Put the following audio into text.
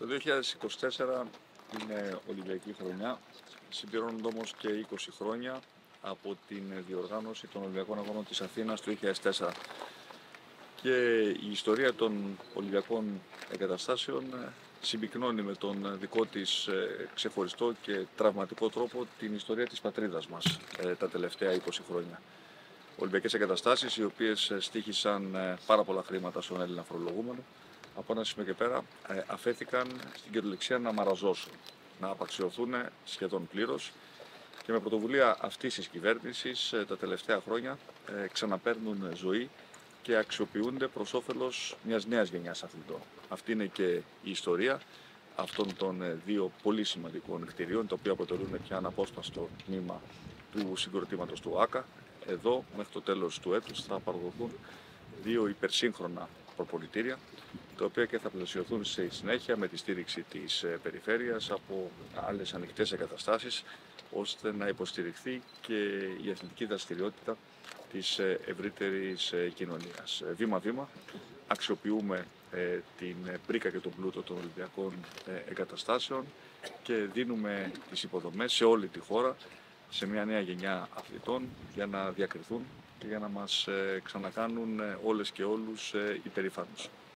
Το 2024 είναι Ολυμπιακή χρονιά, συμπληρώνονται όμως και 20 χρόνια από την διοργάνωση των Ολυμπιακών Αγώνων της Αθήνας το 2004. Και η ιστορία των Ολυμπιακών εγκαταστάσεων συμπυκνώνει με τον δικό της ξεχωριστό και τραυματικό τρόπο την ιστορία της πατρίδας μας τα τελευταία 20 χρόνια. Ολυμπιακές εγκαταστάσεις οι οποίες στοίχησαν πάρα πολλά χρήματα στον Έλληνα φορολογούμενο, από ένα σημείο και πέρα αφέθηκαν στην κυριολεξία να μαραζώσουν, να απαξιωθούν σχεδόν πλήρως, και με πρωτοβουλία αυτής της κυβέρνησης τα τελευταία χρόνια ξαναπαίρνουν ζωή και αξιοποιούνται προς όφελος μιας νέας γενιάς αθλητών. Αυτή είναι και η ιστορία αυτών των δύο πολύ σημαντικών κτηρίων, τα οποία αποτελούν πια αναπόσπαστο τμήμα του συγκροτήματος του ΆΚΑ. Εδώ μέχρι το τέλος του έτους θα παραδοθούν δύο υπερσύγχρονα προπονητήρια, τα οποία και θα πλαισιωθούν στη συνέχεια με τη στήριξη της περιφέρειας από άλλες ανοιχτές εγκαταστάσεις, ώστε να υποστηριχθεί και η αθλητική δραστηριότητα της ευρύτερης κοινωνίας. Βήμα-βήμα αξιοποιούμε την πρίκα και τον πλούτο των Ολυμπιακών εγκαταστάσεων και δίνουμε τις υποδομές σε όλη τη χώρα σε μια νέα γενιά αθλητών για να διακριθούν και για να μας ξανακάνουν όλες και όλους υπερήφανους.